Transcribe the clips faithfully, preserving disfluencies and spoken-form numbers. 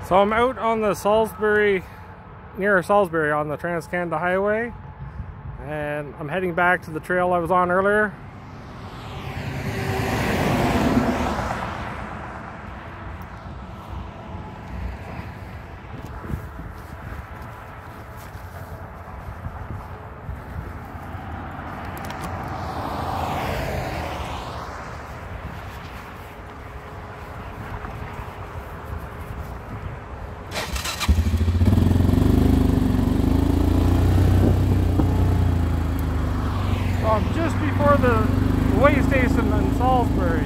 So I'm out on the Salisbury, near Salisbury on the Trans-Canada Highway, and I'm heading back to the trail I was on earlier. Um, just before the way station in Salisbury.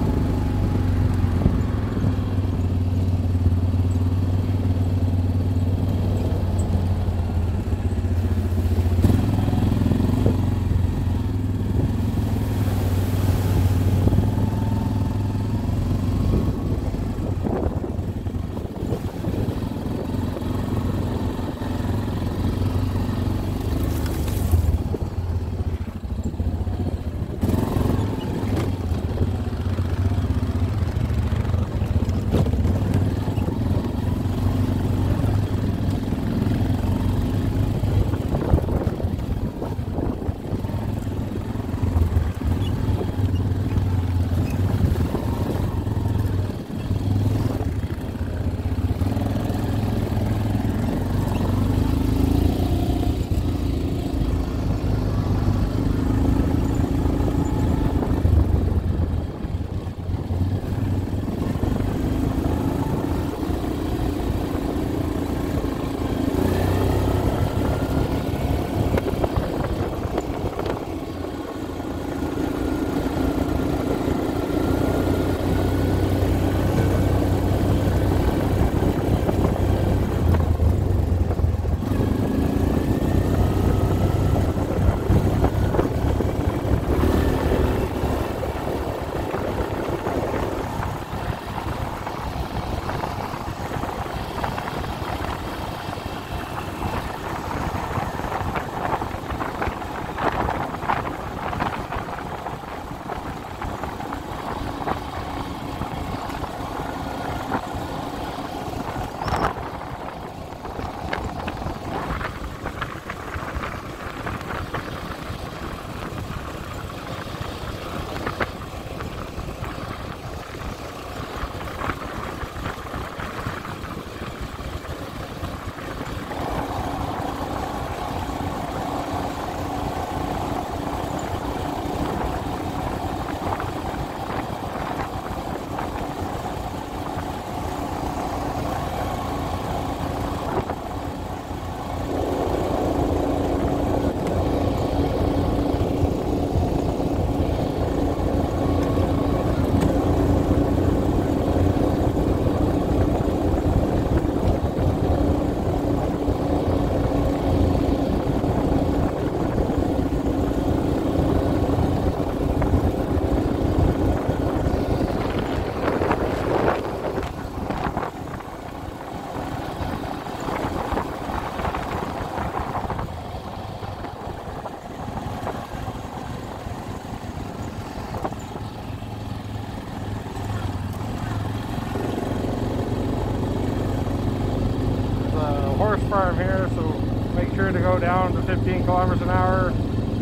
Horse farm here, so make sure to go down to fifteen kilometers an hour.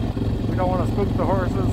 We don't want to spook the horses.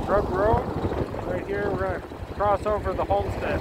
Drug Road. Right here, we're going to cross over the homestead.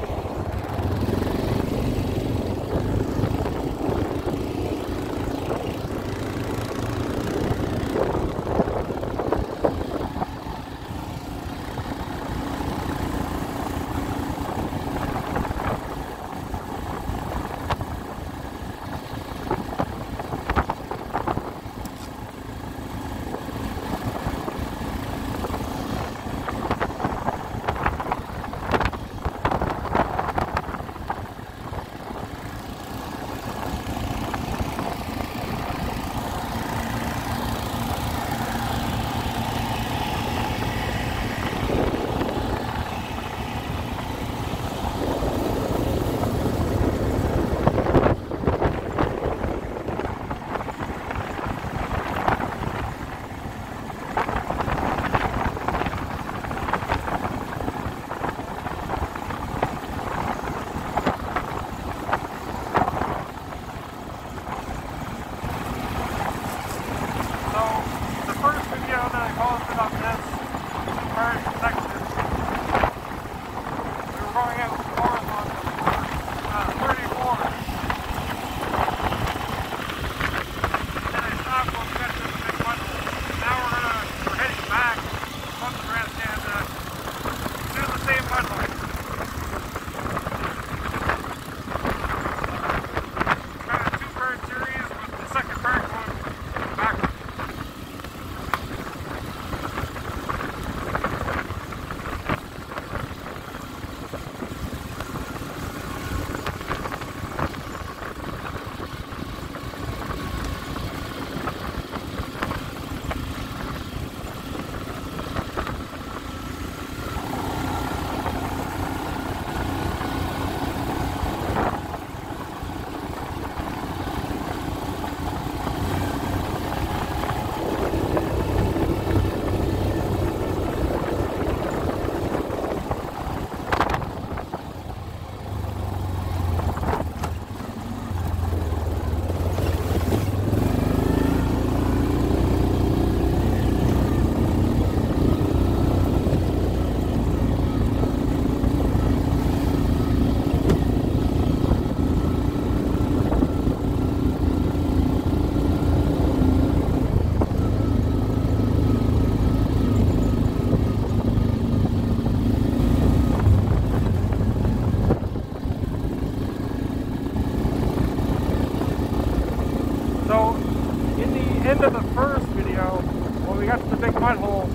End of the first video, when we got to the big mud hole,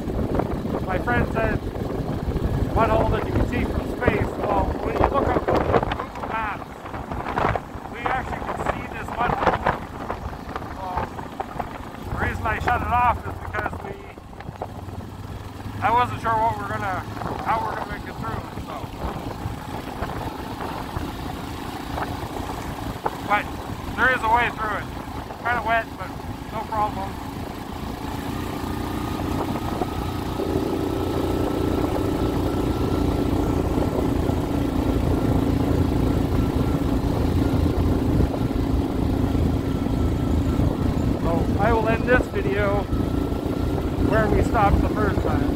my friend said, mud hole that you can see from space. Well, when you look up Google Maps, we actually can see this mud hole. Well, the reason I shut it off is because we, I wasn't sure what we're gonna, how we're gonna make it through, so. But there is a way through it. It's kind of wet, but no problem. So I will end this video where we stopped the first time.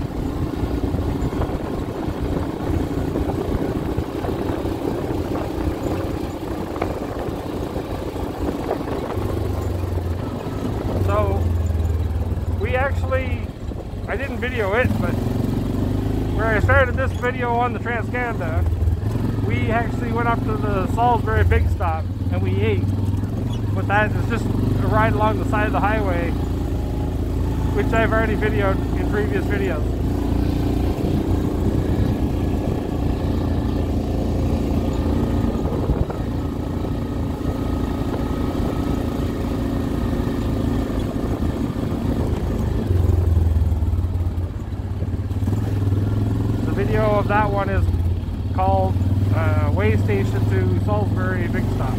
Actually, I didn't video it, but where I started this video on the Trans-Canada, we actually went up to the Salisbury Big Stop and we ate. But that is just a ride along the side of the highway, which I've already videoed in previous videos. Video of that one is called uh, Way Station to Salisbury Big Stop.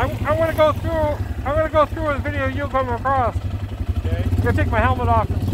I'm, I'm gonna go through. I'm gonna go through a video you'll come across. Okay. I'm gonna take my helmet off and